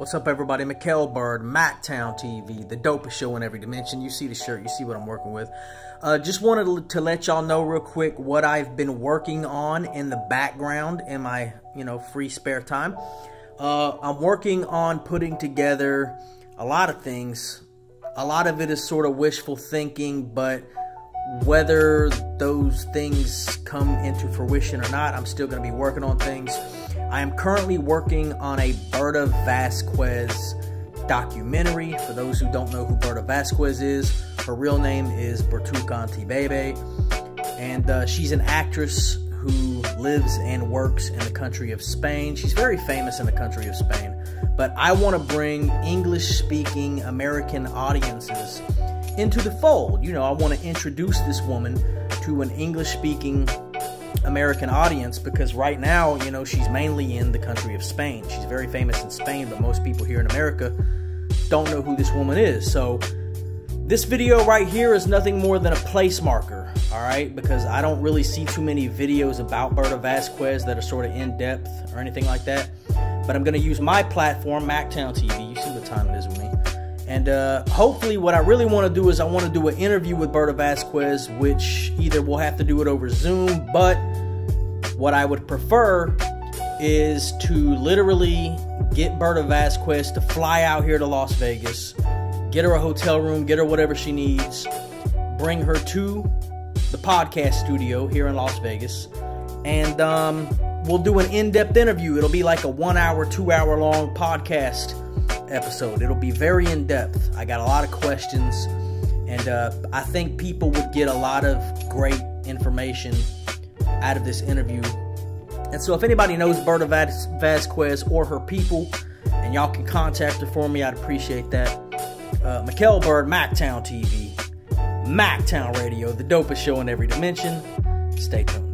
What's up, everybody? Mikael Bird, MacTown TV, the dopest show in every dimension. You see the shirt, you see what I'm working with. Just wanted to let y'all know real quick what I've been working on in the background in my, free spare time. I'm working on putting together a lot of things. A lot of it is sort of wishful thinking, but whether those things come into fruition or not, I'm still going to be working on things. I am currently working on a Berta Vasquez documentary. For those who don't know who Berta Vasquez is, her real name is Bertuca Antibebe, and she's an actress who lives and works in the country of Spain. She's very famous in the country of Spain, but I want to bring English-speaking American audiences into the fold. I want to introduce this woman to an English-speaking American audience, because right now, she's mainly in the country of Spain. She's very famous in Spain, but most people here in America don't know who this woman is. So this video right here is nothing more than a place marker, all right? Because I don't really see too many videos about Berta Vasquez that are sort of in-depth or anything like that. But I'm going to use my platform, MacTown TV. You see what time it is with me. And hopefully what I really want to do is I want to do an interview with Berta Vasquez, which either we'll have to do it over Zoom, but what I would prefer is to literally get Berta Vasquez to fly out here to Las Vegas, get her a hotel room, get her whatever she needs, bring her to the podcast studio here in Las Vegas, and we'll do an in-depth interview. It'll be like a 1 hour, 2 hour long podcast episode. It'll be very in-depth. I got a lot of questions, and I think people would get a lot of great information out of this interview. And so if anybody knows Berta Vasquez or her people, and y'all can contact her for me, I'd appreciate that. Mikael Bird, MacTown TV, MacTown Radio, the dopest show in every dimension. Stay tuned.